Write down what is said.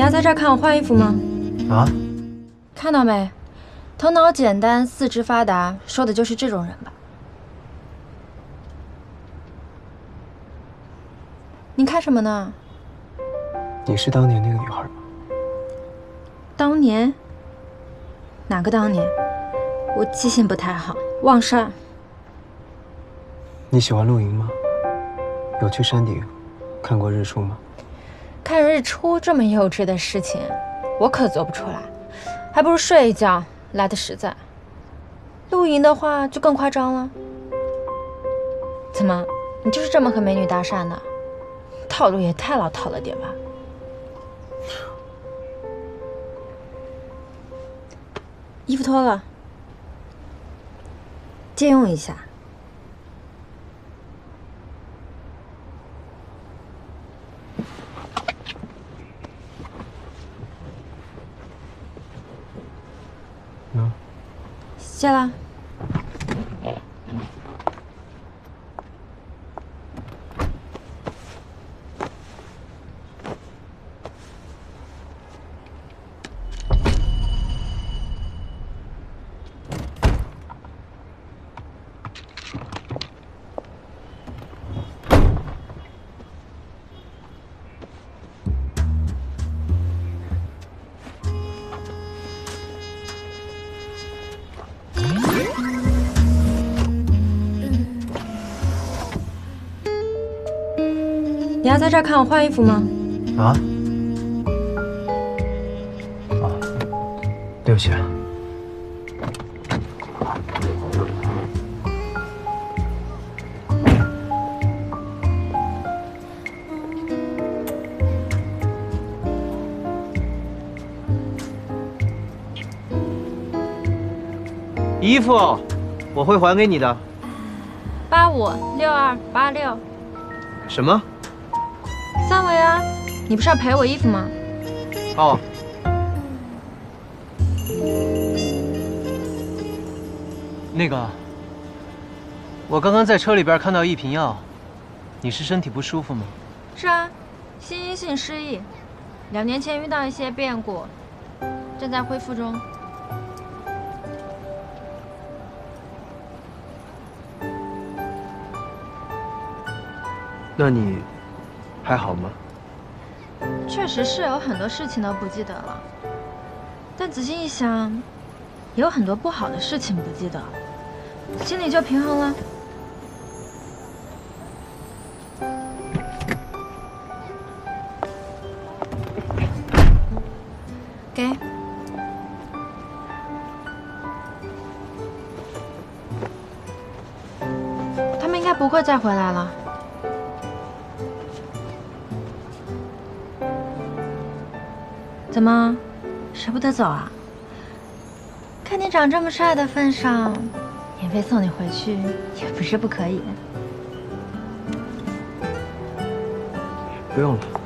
要在这儿看我换衣服吗？ 啊？ 看到没？头脑简单，四肢发达，说的就是这种人吧？你看什么呢？ 你是当年那个女孩吗？ 当年？哪个当年？我记性不太好，忘事儿。 你喜欢露营吗？有去山顶看过日出吗？ 看日出这么幼稚的事情，我可做不出来，还不如睡一觉来得实在。露营的话就更夸张了。怎么，你就是这么和美女搭讪的？套路也太老套了点吧。衣服脱了，借用一下。谢了。你要在这儿看我换衣服吗？ 啊？哦，对不起啊。 衣服我会还给你的。 856286。 什么 3维啊！你不是要赔我衣服吗？ 哦。那个，我刚刚在车里边看到一瓶药，你是身体不舒服吗？ 是啊，心因性失忆，2年前遇到一些变故，正在恢复中。 那你还好吗？ 确实是有很多事情都不记得了，但仔细一想，也有很多不好的事情不记得了，心里就平衡了。给。他们应该不会再回来了。怎么，舍不得走啊？看你长这么帅的份上，免费送你回去也不是不可以。 不用了。